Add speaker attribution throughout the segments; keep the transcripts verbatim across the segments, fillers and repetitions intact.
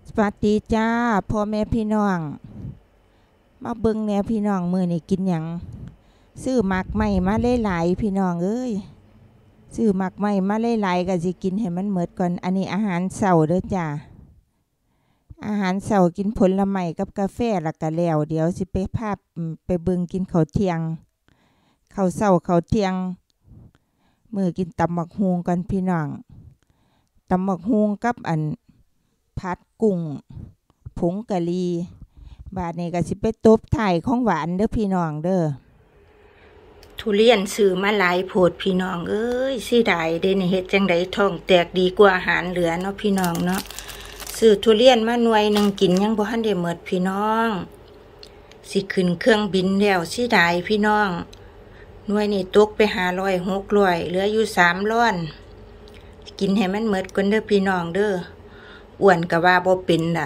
Speaker 1: สวัสดีจ้าพ่อแม่พี่น้องมาเบิ่งแนวพี่น้องมื้อนี้กินหยังซื้อหมักใหม่มาหลายๆพี่น้องเอ้ยซื้อหมักใหม่มาหลายๆก็สิกินให้มันหมดก่อนอันนี้อาหารเช้าเด้อจ้าอาหารเช้ากินผลไม้กับกาแฟแล้วก็แล้วเดี๋ยวสิไปพาไปเบิ่งกินข้าวเที่ยงข้าวเช้าข้าวเที่ยงมื้อกินตำบักหุ่งกันพี่น้องตำบักหุ่งกับอันผัดกุ้งผงกะหรี่บาดนี้ก็สิไปตบท้ายของหวานเด้อพี่น้องเด้อทุเรียนซื้อมาหลายโพดพี่น้องเอ้ยสิได้เด้นี่เฮ็ดจังได๋ท้องแตกดีกว่าอาหารเหลือเนาะพี่น้องเนาะซื้อทุเรียนมาหน่วยนึงกินยังบ่ทันได้หมดพี่น้องสิขึ้นเครื่องบินแล้วสิได้พี่น้องหน่วยนี่ตกไปห้าร้อย หกร้อยเหลืออยู่สามร้อยกินให้มันหมดก่อนเด้อพี่น้องเด้ออ้วนก็ว่าบ่เป็นล่ะ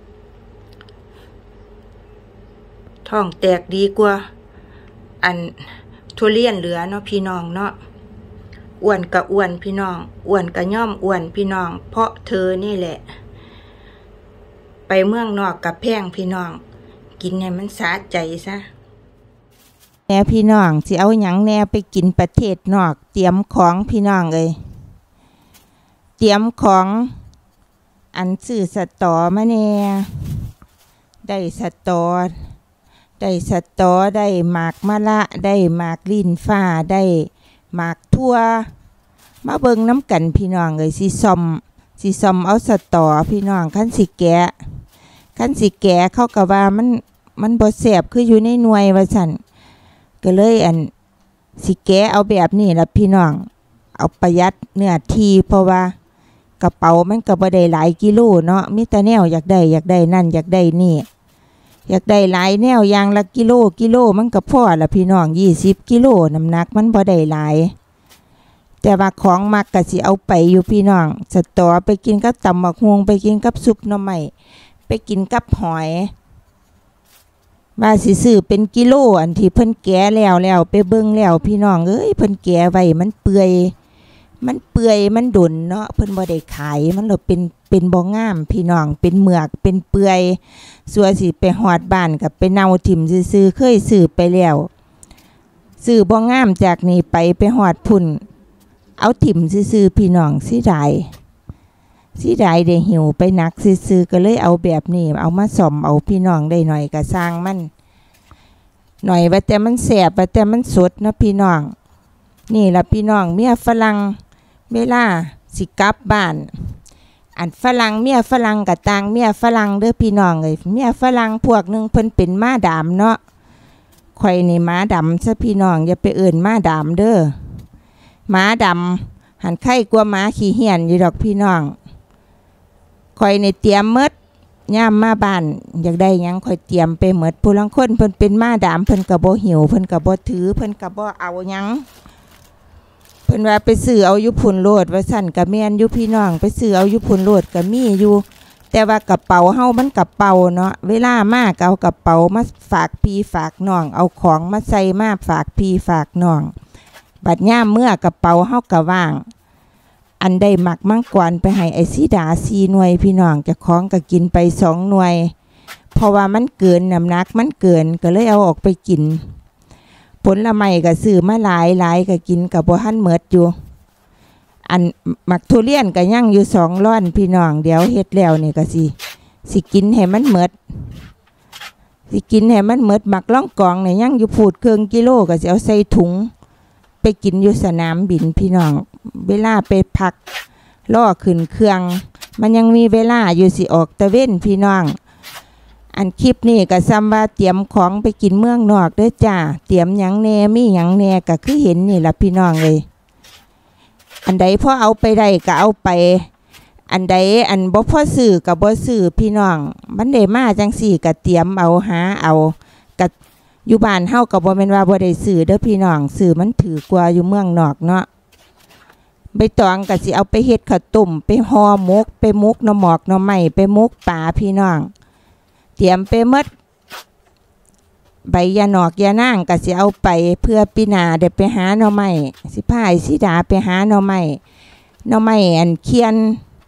Speaker 1: ท้องแตกดีกว่าอันทุเรียนเหลือเนาะพี่น้องเนาะอ้วนก็อ้วนพี่น้องอ้วนก็ย่อมอ้วนพี่น้องเพราะเธอนี่แหละไปเมืองนอกกับแพงพี่น้องกินให้มันสะใจซะแน่พี่น้องสิเอาหยังแน่ไปกินประเทศนอกเตรียมของพี่น้องเอ้ยเตรียมของอันซื้อสตอมาแน่ได้สตอได้สตอได้หมากมะละได้หมากลิ้นฟ้าได้หมากทั่วมาเบิ่งน้ำกันพี่น้องเอ้ยสิซ่อมสิซ่อมเอาสตอพี่น้องคันสิแกะคันสิแกะเขาก็ว่ามันมันบ่แซ่บคืออยู่ในหน่วยว่าซั่นก็เลยอันสิแกะเอาแบบนี้ล่ะพี่น้องเอาประหยัดเนื้อที่เพราะว่ากระเป๋ามันก็บ่ได้หลายกิโลเนาะมีแต่แนวอยากได้อยากได้นั่นอยากได้นี่อยากได้หลายแนวอย่างละกิโลกิโลมันก็พอละพี่น้องยี่สิบกิโลน้ำหนักมันบ่ได้หลายแต่ว่าของมักก็สิเอาไปอยู่พี่น้องสตอไปกินกับตำบักหุ่งไปกินกับซุปหน่อไม้ไปกินกับหอยว่าสิซื้อเป็นกิโลอันที่เพิ่นแกะแล้วแล้วไปเบิ่งแล้วพี่น้องเอ้ยเพิ่นแกะไว้มันเปื่อยมันเปื่อยมันดุนเนาะเพิ่นบ่ได้ขายมันเลยเป็นเป็นบ่งามพี่น้องเป็นเมือกเป็นเปื่อยสัวสิไปฮอดบ้านกับไปเน่าถิ่มซื่อๆเคยซื้อไปแล้วซื้อบ่งามจากนี้ไปไปฮอดพุ่นเอาถิ่มซื่อๆพี่น้องสิได้สิได้ได้หิวไปนักซื่อๆก็เลยเอาแบบนี้เอามาซ่อมเอาพี่น้องได้หน่อยก็สร้างมันหน่อยว่าแต่มันแซ่บว่าแต่มันสดนะพี่น้องนี่ล่ะพี่น้องเมียฝรั่งเวลาสิกลับบ้านอันฝรั่งเมียฝรั่งกับต่างเมียฝรั่งเด้อพี่น้องเอ้ยเมียฝรั่งพวกนึงเพิ่นเป็นม้าดำเนาะข่อยนี่ม้าดำซะพี่น้องอย่าไปเอิ้นม้าดำเด้อม้าดำหันไข่กว่าม้าขี้เหี้ยนอยู่ดอกพี่น้องข่อยนี่เตรียมหมดย่ามมาบ้านอยากได้หยังข่อยเตรียมไปหมดผู้ลางคนเพิ่นเป็นม้าดำเพิ่นก็บ่หิวเพิ่นก็บ่ถือเพิ่นก็บ่เอาหยังเพิ่นว่าไปซื้อเอาอยู่พุ่นโลดว่าสั่นก็แม่นอยู่พี่น้องไปซื้อเอาอยู่พุ่นโลดก็มีอยู่แต่ว่ากระเป๋าเฮามันกระเป๋าเนาะเวลามาก็เอากระเป๋ามาฝากพี่ฝากน้องเอาของมาใส่มาฝากพี่ฝากน้องบัดยามเมื่อกระเป๋าเฮาก็ว่างอันได้หมักมังกรไปให้ไอ้สีดาสี่หน่วยพี่น้องเจ้าของก็กินไปสองหน่วยเพราะว่ามันเกินน้ำหนักมันเกินก็เลยเอาออกไปกินผลไม้ก็ซื้อมาหลายหลายก็กินกับบ่ทันหมดอยู่อันหมักทุเรียนก็ยังอยู่สองร้อนพี่น้องเดี๋ยวเฮ็ดแล้วนี่ก็สิสิกินให้มันหมดสิกินให้มันหมดหมักล่องกองนี่ยังอยู่พูดครึ่งกิโลก็สิเอาใส่ถุงไปกินอยู่สนามบินพี่น้องเวลาไปพักล่อขึ้นเครื่องมันยังมีเวลาอยู่สิออกตะเว้นพี่น้องอันคลิปนี้ก็ซ้ำว่าเตรียมของไปกินเมืองนอกเด้อจ้าเตรียมหยังแน่มีหยังแน่ก็คือเห็นนี่ล่ะพี่น้องเลยอันใดพอเอาไปได้ก็เอาไปอันใดอันบ่พอซื้อก็บ่ซื้อพี่น้องมันได้มาจังซี่ก็เตรียมเอาหาเอาก็อยู่บ้านเฮาก็บ่แม่นว่าบ่ได้ซื้อเด้อพี่น้องซื้อมันถือกว่าอยู่เมืองนอกเนาะใบตองก็สิเอาไปเฮ็ดข้าวต้มไปห่อหมกไปหมกหน่อหมอกหน่อไม้ไปหมกปลาพี่น้องเตรียมไปหมดใบยาหนอกยานางก็สิเอาไปเพื่อปีหน้าได้ไปหาหน่อไม้สิพายสิดาไปหาหน่อไม้หน่อไม้อันเคียน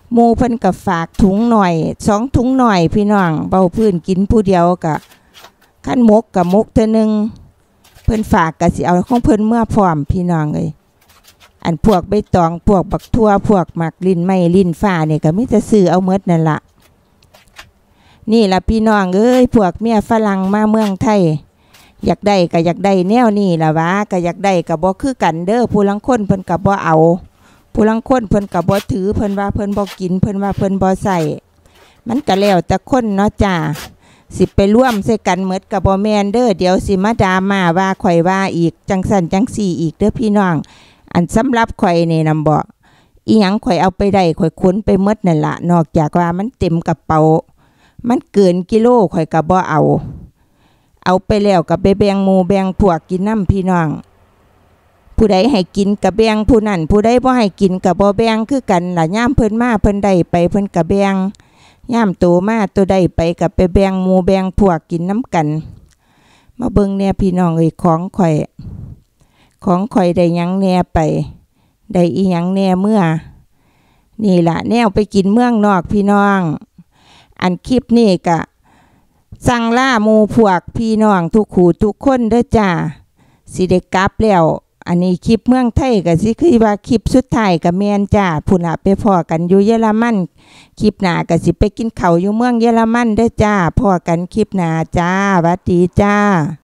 Speaker 1: หมู่เพิ่นก็ฝากถุงหน่อยสองถุงหน่อยพี่น้องเบาพื้นกินผู้เดียวก็ขั้นมกกับมกเท่านึงเพิ่นฝากก็สิเอาของเพิ่นเมื่อพร้อมพี่น้องเอ้ยอันพวกใบตองพวกบักทั่วพวกหมักลิ้นไม้ลิ้นฟ้านี่ก็มีแต่ซื้อเอาหมดนั่นล่ะนี่ล่ะพี่น้องเอ้ยพวกเมียฝรั่งมาเมืองไทยอยากได้ก็อยากได้แนวนี้ล่ะวะก็อยากได้ก็บ่คือกันเด้อผู้ลังคนเพิ่นก็บ่เอาผู้ลังคนเพิ่นก็บ่ถือเพิ่นว่าเพิ่นบ่กินเพิ่นว่าเพิ่นบ่ใส่มันก็แล้วแต่คนเนาะจ้าสิไปร่วมใส่กันหมดก็บ่แม่นเด้อเดี๋ยวสิมาดราม่าว่าข่อยว่าอีกจังสั่นจังสี่อีกเด้อพี่น้องอันสำหรับข่อยนี่นำบ่อีหยังข่อยเอาไปได้ข่อยขนไปหมดนั่นล่ะนอกจากว่ามันเต็มกระเป๋ามันเกินกิโลข่อยก็บ่เอาเอาไปแล้วก็ไปแบ่งหมู่แบ่งพวกกินน้ำพี่น้องผู้ใดให้กินก็แบ่งผู้นั้นผู้ใดบ่ให้กินก็บ่แบ่งคือกันล่ะย่ามเพิ่นมาเพิ่นได้ไปเพิ่นก็แบ่งย่ามโตมาตัวใดไปก็ไปแบ่งหมู่แบ่งพวกกินน้ำกันมาเบิ่งแน่พี่น้องเอ้ยของข่อยของข่อยได้หยังแน่ไปได้อีหยังแน่เมื่อนี่ล่ะแนวไปกินเมืองนอกพี่น้องอันคลิปนี้ก็สั่งล่าหมู่พวกพี่น้องทุกขู่ทุกคนเด้อจ้าสิได้กลับแล้วอันนี้คลิปเมืองไทยก็สิคือว่าคลิปสุดท้ายก็แม่นจ้าพุ่นน่ะไปพ้อกันอยู่เยอรมันคลิปหน้าก็สิไปกินข้าวอยู่เมืองเยอรมันเด้อจ้าพ้อกันคลิปหน้าจ้าหวัดดีจ้า